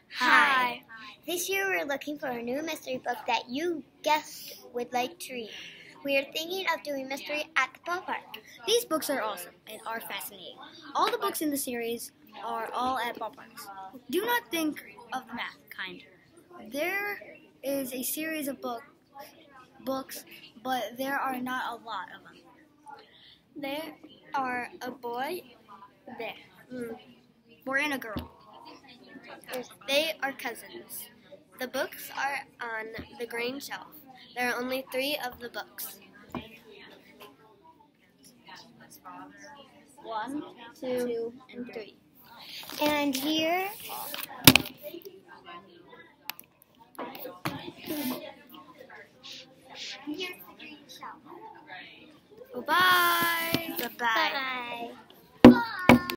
Hi. This year we're looking for a new mystery book that you guessed would like to read. We are thinking of doing mystery at the ballpark. These books are awesome and are fascinating. All the books in the series are all at ballparks. Do not think of the math kind. There is a series of books, but there are not a lot of them. There are a boy there. Boy and a girl. They are cousins. The books are on the green shelf. There are only 3 of the books. 1, 2, and 3. And here here's the green shelf. Bye-bye. Bye.